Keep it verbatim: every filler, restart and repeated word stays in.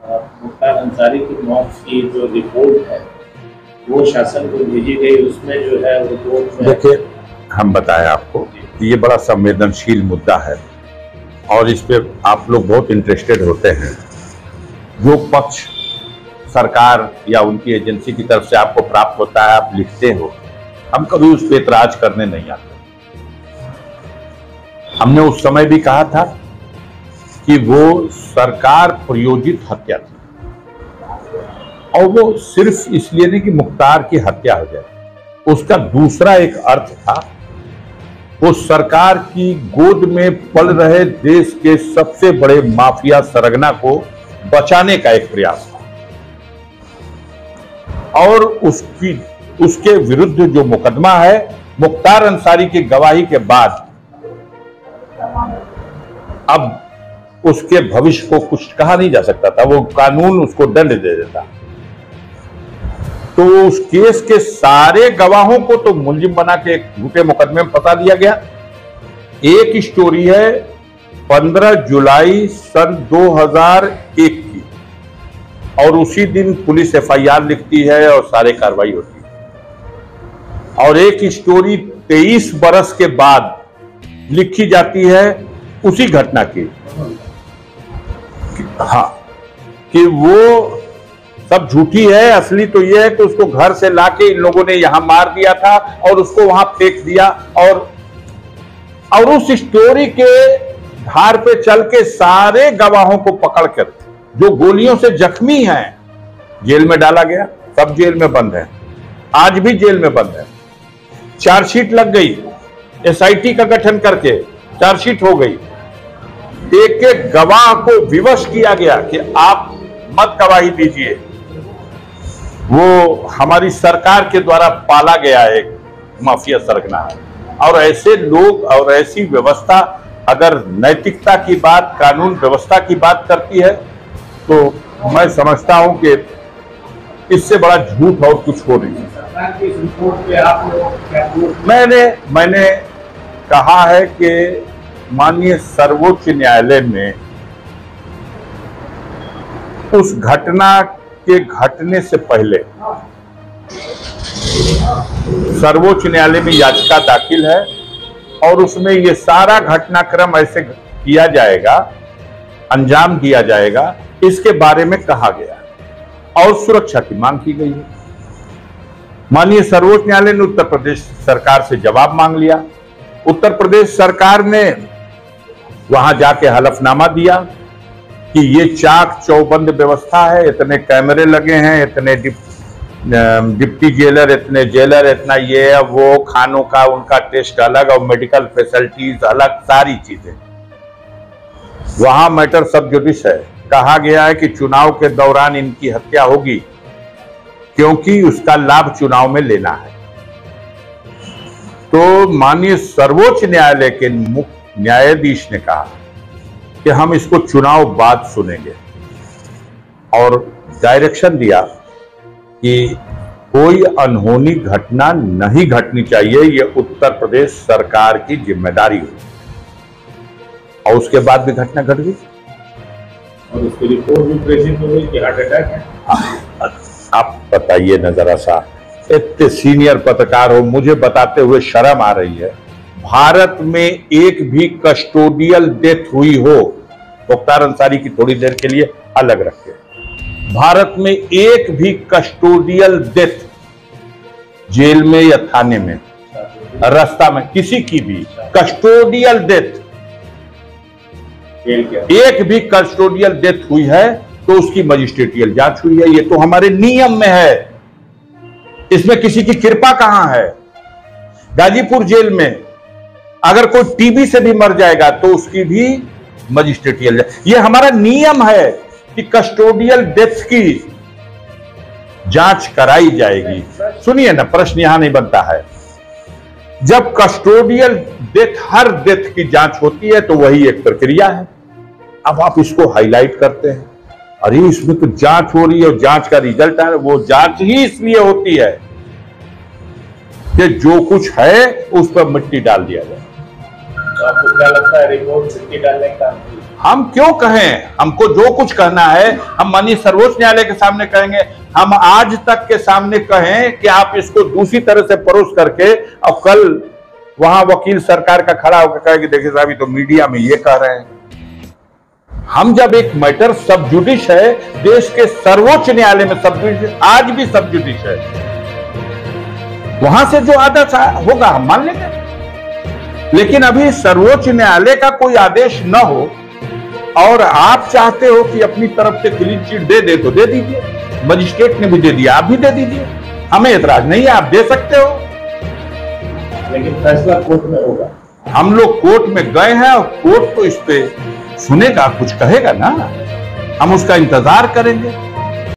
मुख्तार अंसारी की मौत की जो रिपोर्ट है वो शासन को भेजी गई, उसमें जो है रिपोर्ट में देखिए, हम बताएं आपको, ये बड़ा संवेदनशील मुद्दा है और इस पे आप लोग बहुत इंटरेस्टेड होते हैं। जो पक्ष सरकार या उनकी एजेंसी की तरफ से आपको प्राप्त होता है, आप लिखते हो, हम कभी उस पर एतराज करने नहीं आते। हमने उस समय भी कहा था कि वो सरकार प्रायोजित हत्या थी और वो सिर्फ इसलिए नहीं कि मुख्तार की हत्या हो जाए, उसका दूसरा एक अर्थ था, वो सरकार की गोद में पल रहे देश के सबसे बड़े माफिया सरगना को बचाने का एक प्रयास था। और उसकी उसके विरुद्ध जो मुकदमा है, मुख्तार अंसारी की गवाही के बाद अब उसके भविष्य को कुछ कहा नहीं जा सकता था, वो कानून उसको दंड दे देता। तो उस केस के सारे गवाहों को तो मुलजिम बना के एक झूठे मुकदमे में फंसा दिया गया। एक स्टोरी है पंद्रह जुलाई सन दो हज़ार एक की, और उसी दिन पुलिस एफ आई आर लिखती है और सारे कार्रवाई होती है। और एक स्टोरी तेईस बरस के बाद लिखी जाती है उसी घटना की, हाँ, कि वो सब झूठी है, असली तो ये है कि उसको घर से लाके इन लोगों ने यहां मार दिया था और उसको वहां फेंक दिया। और और उस स्टोरी के धार पे चल के सारे गवाहों को पकड़कर जो गोलियों से जख्मी हैं जेल में डाला गया। सब जेल में बंद है, आज भी जेल में बंद है। चार्जशीट लग गई, एस आई टी का गठन करके चार्जशीट हो गई। एक एक गवाह को विवश किया गया कि आप मत गवाही दीजिए। वो हमारी सरकार के द्वारा पाला गया एक माफिया सरगना है। और ऐसे लोग और ऐसी व्यवस्था अगर नैतिकता की बात, कानून व्यवस्था की बात करती है तो मैं समझता हूं कि इससे बड़ा झूठ और कुछ हो नहीं। मैंने मैंने कहा है कि माननीय सर्वोच्च न्यायालय में उस घटना के घटने से पहले सर्वोच्च न्यायालय में याचिका दाखिल है और उसमें ये सारा घटनाक्रम ऐसे किया जाएगा, अंजाम दिया जाएगा, इसके बारे में कहा गया और सुरक्षा की मांग की गई है। माननीय सर्वोच्च न्यायालय ने उत्तर प्रदेश सरकार से जवाब मांग लिया। उत्तर प्रदेश सरकार ने वहां जाके हलफनामा दिया कि ये चाक चौबंद व्यवस्था है, इतने कैमरे लगे हैं, इतने डिप, डिप्टी जेलर, इतने जेलर, इतना ये है वो, खानों का उनका टेस्ट अलग और मेडिकल फैसिलिटीज अलग, सारी चीजें। वहां मैटर सब जुडिस है। कहा गया है कि चुनाव के दौरान इनकी हत्या होगी क्योंकि उसका लाभ चुनाव में लेना है। तो माननीय सर्वोच्च न्यायालय के मुख्य न्यायाधीश ने कहा कि हम इसको चुनाव बाद सुनेंगे और डायरेक्शन दिया कि कोई अनहोनी घटना नहीं घटनी चाहिए, यह उत्तर प्रदेश सरकार की जिम्मेदारी हो। और उसके बाद भी घटना घट गई और उसकी रिपोर्ट भी प्रेजेंट हो गई कि हार्ट अटैक है। आप बताइए न जरा सा, इतने सीनियर पत्रकार हो, मुझे बताते हुए शर्म आ रही है। भारत में एक भी कस्टोडियल डेथ हुई हो, मुख्तार अंसारी की थोड़ी देर के लिए अलग रखे, भारत में एक भी कस्टोडियल डेथ जेल में या थाने में, रास्ता में, किसी की भी कस्टोडियल डेथ, एक भी कस्टोडियल डेथ हुई है तो उसकी मजिस्ट्रेटियल जांच हुई है। ये तो हमारे नियम में है, इसमें किसी की कृपा कहां है। गाजीपुर जेल में अगर कोई टीबी से भी मर जाएगा तो उसकी भी मजिस्ट्रेटियल, ये हमारा नियम है कि कस्टोडियल डेथ की जांच कराई जाएगी। सुनिए ना, प्रश्न यहां नहीं बनता है। जब कस्टोडियल डेथ, हर डेथ की जांच होती है तो वही एक प्रक्रिया है। अब आप इसको हाईलाइट करते हैं, अरे इसमें तो जांच हो रही है और जांच का रिजल्ट है। वो जांच ही इसलिए होती है कि जो कुछ है उस पर मिट्टी डाल दिया जाए। तो आपको क्या लगता है रिपोर्ट मिट्टी डालने का? हम क्यों कहें, हमको जो कुछ कहना है हम माननीय सर्वोच्च न्यायालय के सामने कहेंगे। हम आज तक के सामने कहें कि आप इसको दूसरी तरह से परोस करके, और कल वहां वकील सरकार का खड़ा होकर कहे कि देखिए साहब तो मीडिया में ये कह रहे हैं। हम जब एक मैटर सब जुडिश है, देश के सर्वोच्च न्यायालय में सब जुडिश, आज भी सब जुडिश है, वहां से जो आदेश होगा हम मान लेंगे। लेकिन अभी सर्वोच्च न्यायालय का कोई आदेश न हो और आप चाहते हो कि अपनी तरफ से क्लीन चिट दे दे तो दे दीजिए, मजिस्ट्रेट ने भी दे दिया, आप भी दे दीजिए, हमें एतराज नहीं है, आप दे सकते हो। लेकिन फैसला कोर्ट में होगा। हम लोग कोर्ट में गए हैं और कोर्ट तो इस पे सुनेगा, कुछ कहेगा ना, हम उसका इंतजार करेंगे।